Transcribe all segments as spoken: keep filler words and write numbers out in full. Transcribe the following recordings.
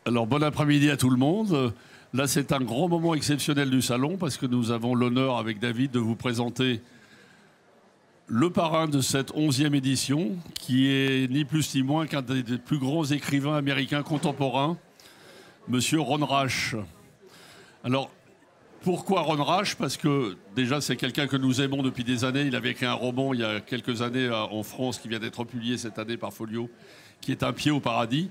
Alors, bon après-midi à tout le monde. Là, c'est un grand moment exceptionnel du salon parce que nous avons l'honneur, avec David, de vous présenter le parrain de cette onzième édition, qui est ni plus ni moins qu'un des plus grands écrivains américains contemporains, Monsieur Ron Rash. Alors, pourquoi Ron Rash? Parce que, déjà, c'est quelqu'un que nous aimons depuis des années. Il avait écrit un roman il y a quelques années en France, qui vient d'être publié cette année par Folio, qui est Un pied au paradis.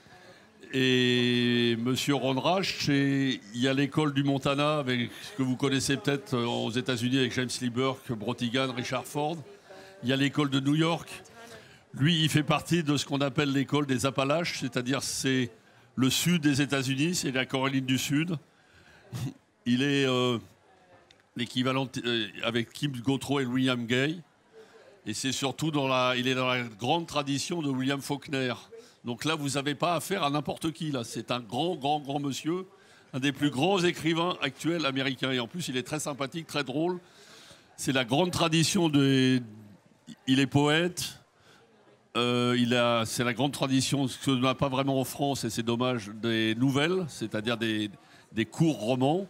Et Monsieur Ron Rash, il y a l'école du Montana, avec ce que vous connaissez peut-être aux États-Unis avec James Lee Burke, Brotigan, Richard Ford. Il y a l'école de New York. Lui, il fait partie de ce qu'on appelle l'école des Appalaches, c'est-à-dire c'est le sud des États-Unis, c'est la Caroline du Sud. Il est euh, l'équivalent euh, avec Kim Gautreau et William Gay. Et c'est surtout dans la, il est dans la grande tradition de William Faulkner. Donc là, vous n'avez pas affaire à n'importe qui. Là, c'est un grand, grand, grand monsieur, un des plus grands écrivains actuels américains. Et en plus, il est très sympathique, très drôle. C'est la grande tradition de... Il est poète. Euh, il a... C'est la grande tradition, ce qu'on n'a pas vraiment en France, et c'est dommage, des nouvelles, c'est-à-dire des, des courts romans.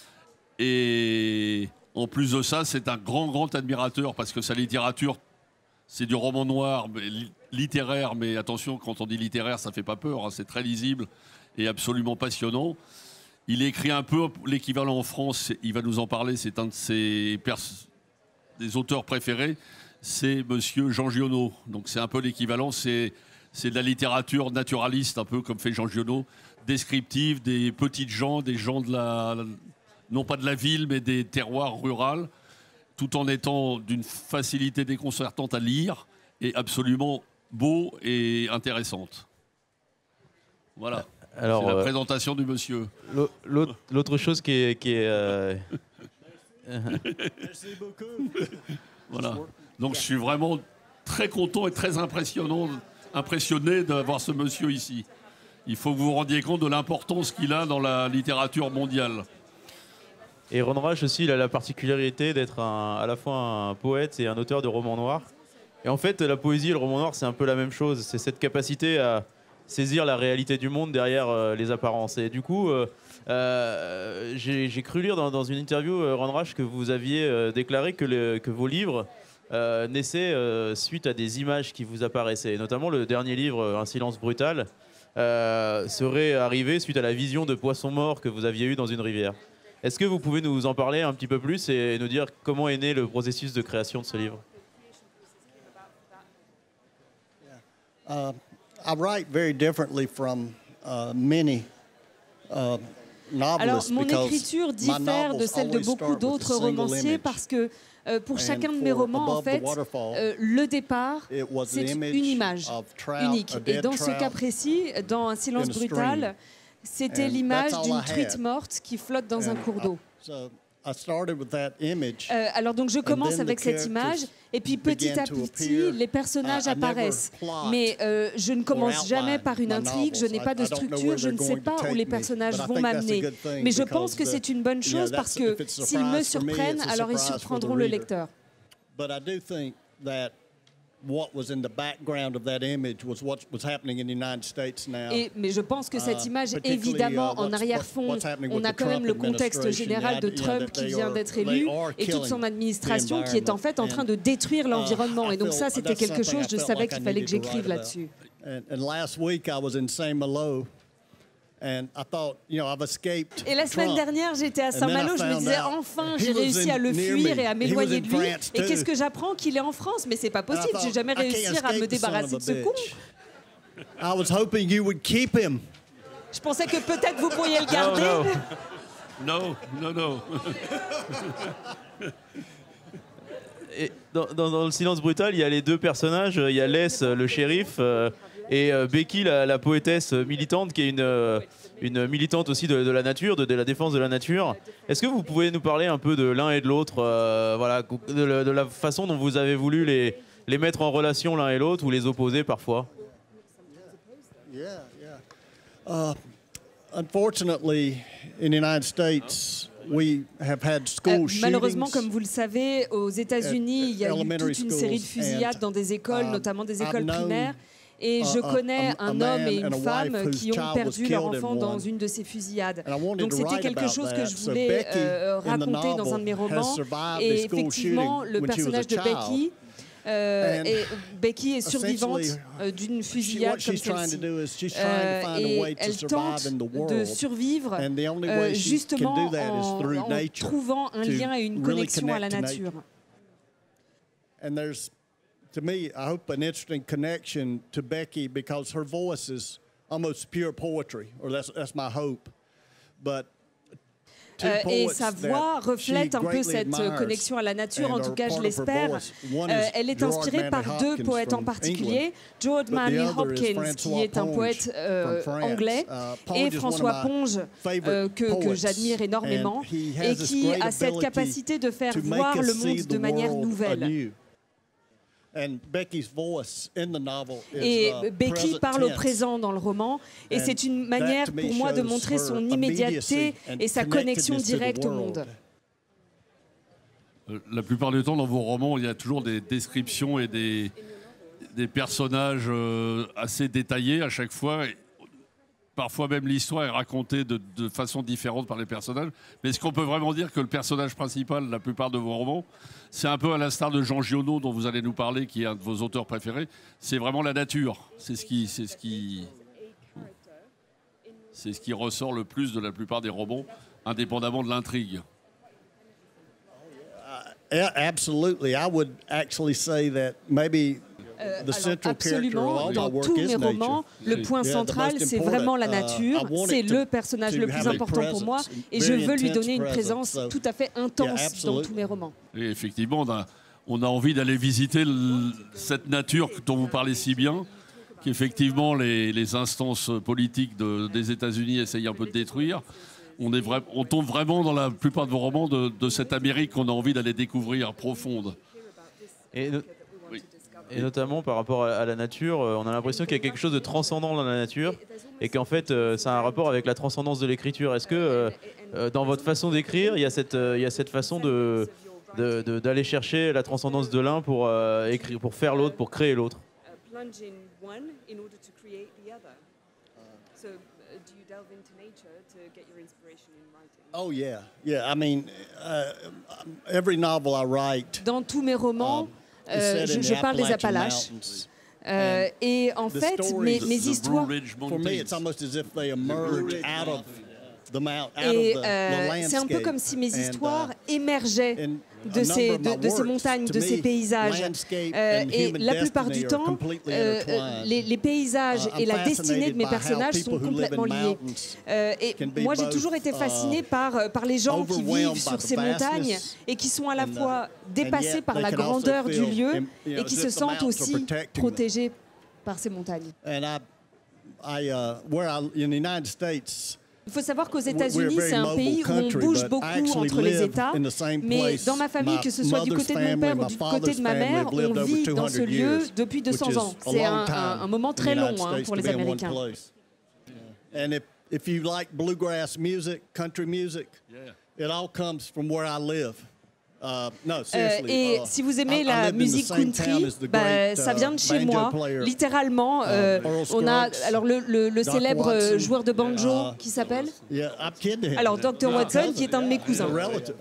Et en plus de ça, c'est un grand, grand admirateur, parce que sa littérature, c'est du roman noir, mais littéraire, mais attention, quand on dit littéraire, ça ne fait pas peur, hein, c'est très lisible et absolument passionnant. Il écrit un peu l'équivalent en France, il va nous en parler, c'est un de ses des auteurs préférés, c'est Monsieur Jean Giono. Donc c'est un peu l'équivalent, c'est de la littérature naturaliste, un peu comme fait Jean Giono, descriptive des petites gens, des gens de la, non pas de la ville, mais des terroirs ruraux, tout en étant d'une facilité déconcertante à lire et absolument beau et intéressante. Voilà. Alors, c'est la euh, présentation du monsieur. L'autre chose qui est... Qui est euh... Merci beaucoup. Voilà. Donc je suis vraiment très content et très impressionnant, impressionné d'avoir ce monsieur ici. Il faut que vous vous rendiez compte de l'importance qu'il a dans la littérature mondiale. Et Ron Rash aussi, il a la particularité d'être à la fois un poète et un auteur de romans noirs. Et en fait, la poésie et le roman noir, c'est un peu la même chose. C'est cette capacité à saisir la réalité du monde derrière euh, les apparences. Et du coup, euh, euh, j'ai cru lire dans, dans une interview, euh, Ron Rash, que vous aviez euh, déclaré que, le, que vos livres euh, naissaient euh, suite à des images qui vous apparaissaient. Et notamment le dernier livre, Un silence brutal, euh, serait arrivé suite à la vision de poissons morts que vous aviez eu dans une rivière. Est-ce que vous pouvez nous en parler un petit peu plus et nous dire comment est né le processus de création de ce livre? Uh, I write very differently from uh, many uh, Alors, novelists mon because écriture my diffère de novels celle de always beaucoup start with a d'autres single romanciers image. parce que euh, pour And chacun de mes for romans, en Above the fait, Waterfall, euh, le départ, it was c'est the image une image of trout, unique. a Et dead dans ce trout cas précis, dans Un silence in a brutal, stream. c'était And l'image that's all d'une I truite had. morte qui flotte dans un And cours d'eau. I- so I started with that image. Euh, alors donc je commence then the avec cette image characters et puis petit began à to petit appear. les personnages I- I never apparaissent. plot Mais euh, je ne commence or jamais outline par une my intrigue, je novels. n'ai pas de I- I don't know structure, where je ne they're sais going to pas où take les me, personnages but I vont think that's a m'amener. good thing Mais je because pense que the- c'est une bonne you know, chose parce that's- que if it's a s'ils me surprise for me, surprennent, it's a alors ils surprise for the surprendront le reader. lecteur. But I do think that what was in the background of that image was what was happening in the United States now. Et, mais je pense que cette Uh, image, particularly, évidemment, uh, en what's- arrière-fond, what's happening on with a the quand même Trump le contexte administration. général de You know, Trump that qui they vient are- d'être they élu are et toute son killing administration the qui est en fait en train de détruire l'environnement. Uh, Et donc I ça, feel c'était that's quelque something chose, I je felt savais like qu'il I fallait que needed to j'écrive write là-dessus. about. And, and last week I was in Saint-Malo. And I thought, you know, I've escaped Et la semaine Trump. dernière, j'étais à And then I Saint-Malo, je me found disais out enfin, he j'ai was réussi in- à le near fuir me. et à He m'éloigner was de in lui. France, Et too. qu'est-ce que j'apprends? Qu'il est en France, mais c'est pas And I possible. J'ai thought, jamais I can't réussi à escape me the son débarrasser of a de ce con. bitch. I was hoping you would keep him. Je pensais que peut-être vous pourriez le garder. Non, non, non. Et dans, dans, dans le silence brutal, il y a les deux personnages. Il y a Les, le shérif, euh, et euh, Becky, la, la poétesse militante, qui est une, euh, une militante aussi de, de la nature, de, de la défense de la nature. Est-ce que vous pouvez nous parler un peu de l'un et de l'autre, euh, voilà, de, la- de la façon dont vous avez voulu les, les mettre en relation l'un et l'autre ou les opposer parfois? Yeah, yeah. Uh, unfortunately, in the United States, we have had Euh, school malheureusement, shootings. comme vous le savez, aux États-Unis, il y a eu elementary toute une série de schools, fusillades and, dans des écoles, um, notamment des I've écoles known primaires. Et je a- a- connais a- a un man homme et and une a femme wife whose qui ont child was perdu leur killed in enfant dans one. une de ces fusillades. And I wanted Donc to c'était write quelque about chose que that. je So voulais Becky, euh, in the raconter dans un de mes novel, has romans. survived Et the school effectivement, shooting le when she was a personnage de child. Becky, euh, And et Becky est survivante essentially, euh, d'une She- fusillade what comme she's trying to celle-ci. do is she's Euh, trying to find a et way to elle tente survive in the de world. survivre And the only euh, way she can justement do that is en, through en nature, trouvant un to lien et une really connexion à la connect to nature. nature. And there's, to me, I hope, an interesting connection to Becky because her voice is almost pure poetry, or that's that's my hope. But two Euh, et poets sa that voix she reflète un peu greatly cette admires connexion à la nature, and en tout are cas je part of her l'espère. voice. One Euh, is elle est Gerard inspirée par Manley deux Hopkins poètes en from particulier, England, George but the Manley other is Hopkins, Francois qui est un Ponge poète euh, from France. anglais, Uh, Ponge et is one François of my Ponge, favorite euh, que, que poets, j'admire énormément, and he has et this qui great a cette ability capacité de faire to make voir us le see monde the de manière world nouvelle. anew. And Becky's voice in the novel is, Et uh, Becky present parle au tense. présent dans le roman, et And c'est une that, manière to me, pour moi de shows montrer her son immédiateté immediacy and et sa connexion connectedness to the directe au world. monde. Euh, La plupart du temps, dans vos romans, il y a toujours des descriptions et des, des personnages euh, assez détaillés à chaque fois. Et parfois même l'histoire est racontée de, de façon différente par les personnages. Mais est-ce qu'on peut vraiment dire que le personnage principal, la plupart de vos romans, c'est un peu à l'instar de Jean Giono, dont vous allez nous parler, qui est un de vos auteurs préférés, c'est vraiment la nature. C'est ce qui, c'est ce qui, c'est ce qui ressort le plus de la plupart des romans, indépendamment de l'intrigue. Yeah, absolutely. I would actually say that maybe Euh, the alors, central character of absolument, all my dans work tous is mes nature. romans, le Oui. point Yeah, the central, most c'est important, vraiment la uh, nature. I want C'est it to- le personnage to le have plus a important pour moi. presence, Et je very veux lui intense donner une presence. présence So, tout à fait intense dans absolutely. tous mes romans. Et effectivement, on a, on a envie d'aller visiter le- cette nature dont vous parlez si bien, qu'effectivement les, les instances politiques de- des États-Unis essayent un peu de détruire. On, est vra- on tombe vraiment dans la plupart de vos romans de, de cette Amérique qu'on a envie d'aller découvrir profonde. Et, no- Oui. et notamment par rapport à, à la nature, euh, on a l'impression qu'il y a quelque chose de transcendant dans la nature et qu'en fait, euh, ça a un rapport avec la transcendance de l'écriture. Est-ce que euh, euh, dans votre façon d'écrire, il y a cette, euh, il y a cette façon de, de- de- d'aller chercher la transcendance de l'un pour, euh, écrire, pour faire l'autre, pour créer l'autre? Plunge in one in order to create the other. So, do you delve into nature to get your inspiration in writing? Oh yeah, yeah. I mean, uh, every novel I write Dans tous mes romans, is euh, set je, in je the parle des Appalachian Appalaches. Mountains. Euh, et en the fait, stories- mes, The- mes The histoires... Blue Ridge For me, it's Mountains. almost as if they emerge out of the mount, out Et of the, euh, the c'est un peu landscape. comme si mes And, uh, histoires émergeaient in de a ces, number of de, my de ces works, montagnes, to de ces me, paysages. landscape Euh, and et human la plupart destiny du are temps, completely euh, intertwined. les, les paysages Uh, et I'm la destinée de mes fascinated by how personnages sont people who live in complètement liés. mountains Euh, et can be moi, j'ai both, toujours été uh, fascinée par, euh, par les gens qui overwhelmed vivent by sur the ces montagnes vastness et qui sont à la and, uh, fois and dépassés yet par they la can also grandeur du feel, lieu im- you know, et qui as se if the sentent mountains are aussi protecting them. protégés par ces montagnes. And I, I, uh, where I, in the United States, Il faut savoir qu'aux we're a États-Unis, very c'est un mobile pays où on country, bouge but beaucoup I actually entre les live États. in the same Mais place. dans ma famille, My que ce soit du mother's côté de mon family, père ou my du father's côté de ma family mère, have on lived over vit dans ce two hundred lieu years, depuis deux which cents is ans. a C'est long un, time un- un moment in the très long United hein, States pour to les be in one Américains. place. And if, if you like bluegrass music, country music, Yeah. it all comes from where I live. Uh, no, Euh, seriously. et uh, si vous aimez I- I la lived in the musique same town country, as the bah, great, ça uh, vient de chez banjo moi. player, Littéralement, euh, Earl on a Scruggs, alors le, le- le Doc célèbre Watson, joueur de banjo uh, qui s'appelle Yeah, I'm kidding. alors docteur My Watson, cousin, qui est un de mes cousins. a relative.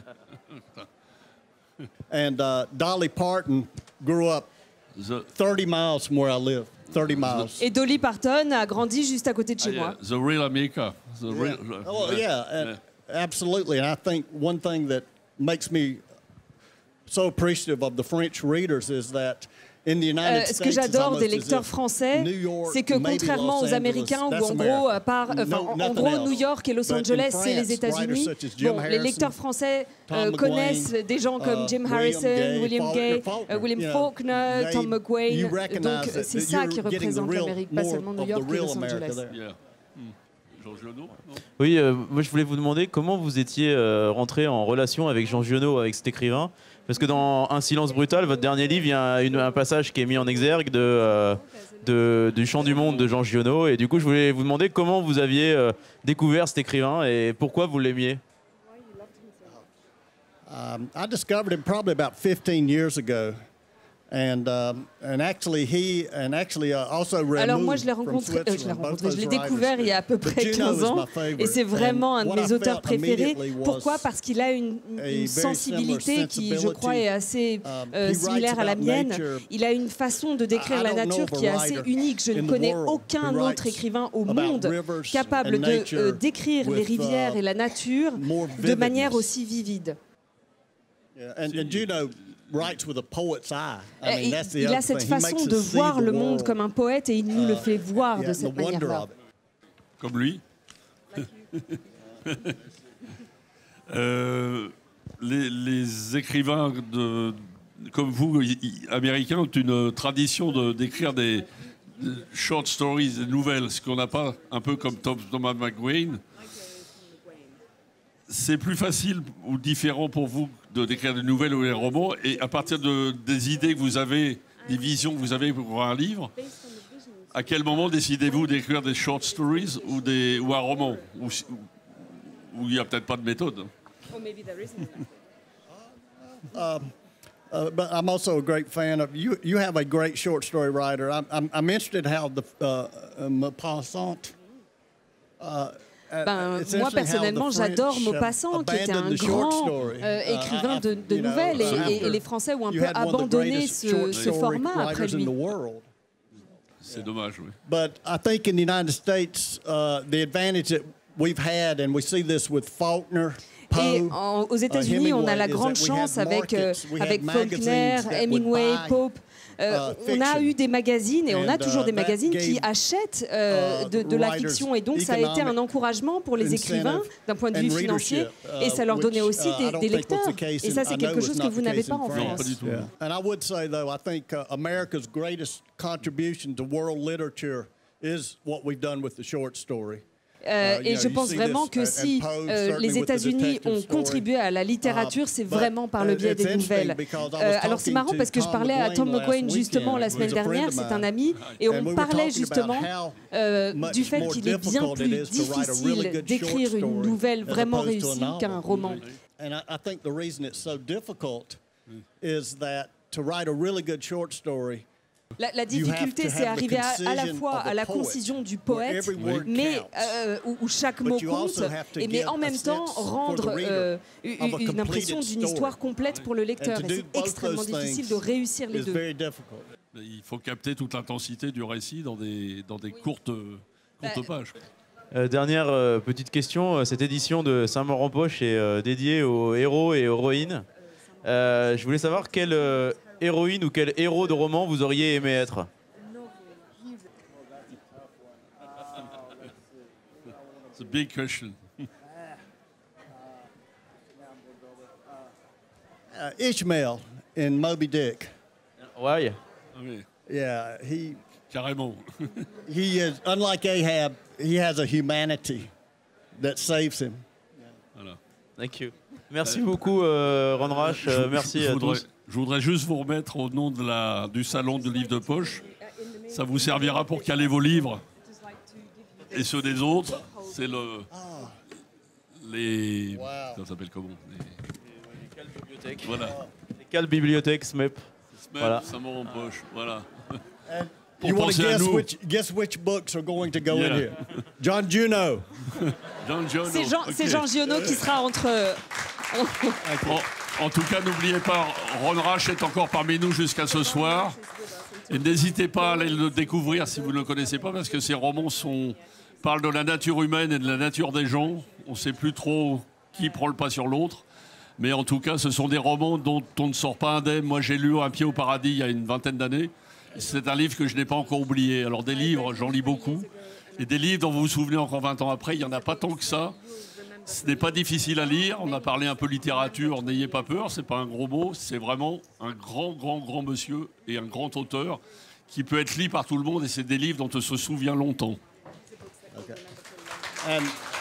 And uh, Dolly Parton grew up The, thirty miles from where I live. thirty miles. Et Dolly Parton a grandi juste à côté de chez ah, moi. yeah, the Real America. The real, Oh yeah, and absolutely. And I think one thing that makes me so appreciative of the French readers is that in the Euh, United ce States, que it's j'adore almost des as lecteurs if français, New York, c'est que maybe contrairement Los aux Angeles, Américains, où that's en America. gros, à part, enfin, No- en- en nothing gros, else. New York et Los But in Angeles, c'est les France, États-Unis. writers such as Jim Bon, les Harrison, lecteurs français Tom euh, McGuane, connaissent des gens comme uh, Jim William Harrison, Gay, William Faulkner, Gay, Faulkner, euh, William you know, Faulkner, they- Tom you McGuane. recognize Donc that- c'est that ça you're qui getting the représente real- l'Amérique, pas more seulement New of the York et real Los America Angeles. there. Yeah. Hmm. Jean Giono, non? Oui, euh, moi je voulais vous demander comment vous étiez euh, rentré en relation avec Jean Giono, avec cet écrivain. Parce que dans Un silence brutal, votre dernier livre, il y a une- un passage qui est mis en exergue de, euh, de- du Chant du monde de Jean Giono. Et du coup, je voulais vous demander comment vous aviez euh, découvert cet écrivain et pourquoi vous l'aimiez. Um, I discovered him probably about fifteen years ago. And um, and actually he and actually uh, also Alors moi removed je l'ai from rencontré, euh, je l'ai Switzerland, both rencontré, je those l'ai writers. découvert il y a à peu But près Juno quinze is ans my favorite. et c'est vraiment And un de what mes I auteurs felt préférés. immediately was Pourquoi? Parce qu'il a une, a une very sensibilité similar qui, je crois, est assez Um, euh, he similaire writes à la about mienne. nature. Il a une façon de décrire I la don't know nature of a qui est assez writer unique. Je in ne the connais world aucun who autre writes écrivain au about monde rivers capable and de nature euh, décrire les with, rivières uh, et la nature more de manière vividness. aussi vivide. Yeah, and, and Juno writes with a poet's eye. I Euh, mean, il, that's the il other a cette thing. He façon makes de us see voir the le monde world, comme un poète et il nous le uh, fait voir yeah, de and cette the wonder manière-là. of it. Comme lui. Euh, les, les écrivains de, comme vous, i- i- américains, ont une tradition de- d'écrire des, des short stories, des nouvelles, ce qu'on n'a pas, un peu comme Tom- Thomas McGuane. C'est plus facile ou différent pour vous de d'écrire des nouvelles ou des romans, et à partir de, des idées que vous avez, des visions que vous avez pour un livre, à quel moment décidez-vous d'écrire des short stories ou, des, ou un roman où si- où il n'y a peut-être pas de méthode? Or maybe there isn't. Uh, but I'm also a great fan of you. You have a great short story writer. I'm, I'm, I'm interested how the uh, uh, Maupassant. Uh, Ben, moi, personnellement, j'adore Maupassant, qui était un grand euh, écrivain de, de nouvelles, et, et- et les Français ont un peu abandonné ce, ce format après lui. C'est dommage, oui. But I think in the United States, uh, the advantage that we've had, and we see this with Faulkner, Et Poe, en- aux uh, États-Unis, on a la Hemingway, is grande that we had chance avec, euh, markets, we had avec magazines Faulkner, that would Hemingway, buy, Pope. Euh, uh, on a fiction. eu des magazines et on a And, toujours uh, des that magazines qui gave, achètent euh, uh, de, de la writers fiction, et donc ça a été un economic encouragement pour les écrivains d'un point de vue and financier, readership, uh, et ça leur donnait which, aussi uh, I des, don't des think was lecteurs. the case Et in- ça, I c'est know quelque it's chose not que the vous n'avez case pas in en France. Non, pas France. du tout. Yeah. And I would say, though, I think uh, America's greatest contribution to world literature is what we've done with the short story. Euh, Uh, et you je know, you pense see vraiment this, que and- si and Poe, euh, certainly les with the États-Unis detective ont story. contribué à la littérature, Uh, c'est but vraiment par le biais it's des interesting nouvelles. because I was Euh, alors c'est talking marrant to parce que je Tom parlais à Tom McGuane last McGuane justement weekend, la who's semaine a friend dernière, of c'est un mine. ami, et And on we were parlait talking justement about how euh, much du fait more qu'il est bien difficult plus it is to write a really difficile good d'écrire short une story nouvelle as vraiment opposed to a réussie novel. qu'un roman. And I, I think the reason it's so difficult is that to write a really good short story, La, la you have difficulté, to c'est have the arriver à, à la concision fois of the à la poet, concision du where poète, every word mais counts. euh, où, où chaque But mot you compte, also have to et mais give en a même temps sense for the rendre reader euh, of a une, une completed impression d'une story. histoire complète pour le lecteur. And to Et do c'est both extrêmement those difficile things de réussir les is deux. very difficult. Il faut capter toute l'intensité du récit dans des, dans des courtes, courtes Bah, pages. Euh, dernière euh, petite question, euh, cette édition de Saint-Maur-en-Poche est euh, dédiée aux héros et héroïnes. Euh, je voulais savoir quelle euh, héroïne ou quel héros de roman vous auriez aimé être. It's a big question. Uh, Ishmael in Moby Dick. Ouais. Ah oui, Yeah, he carrément. he is unlike Ahab. He has a humanity that saves him. Voilà. Thank you. Merci beaucoup, euh, Ron Rash. Je- euh, je- merci je à voudrais, tous. je voudrais juste vous remettre au nom de la, du salon de livres de poche. Ça vous servira pour caler vos livres et ceux des autres. C'est le. Les. Ça s'appelle comment les, Voilà. Quelle bibliothèque S M E P. Semaine, Voilà. ça m'en poche. Voilà. And Pour you want to penser à guess nous. which guess which books are going to go in Yeah. here? John Juno. John Giono. C'est Jean, Ok. c'est Jean Giono qui sera entre. En, en tout cas, n'oubliez pas, Ron Rash est encore parmi nous jusqu'à ce soir. Et n'hésitez pas à aller le découvrir si vous ne le connaissez pas, parce que ces romans sont, parlent de la nature humaine et de la nature des gens. On ne sait plus trop qui prend le pas sur l'autre. Mais en tout cas, ce sont des romans dont on ne sort pas indemne. Moi, j'ai lu Un pied au paradis il y a une vingtaine d'années. C'est un livre que je n'ai pas encore oublié. Alors des livres, j'en lis beaucoup. Et des livres dont vous vous souvenez encore vingt ans après, il n'y en a pas tant que ça. Ce n'est pas difficile à lire. On a parlé un peu littérature, n'ayez pas peur, c'est pas un gros mot. C'est vraiment un grand, grand, grand monsieur et un grand auteur qui peut être lu par tout le monde. Et c'est des livres dont on se souvient longtemps. And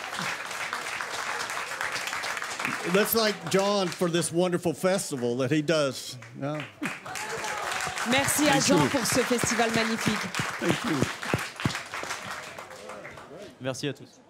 let's thank John for this wonderful festival that he does. Yeah. Merci à Jean pour ce festival magnifique. Merci à tous.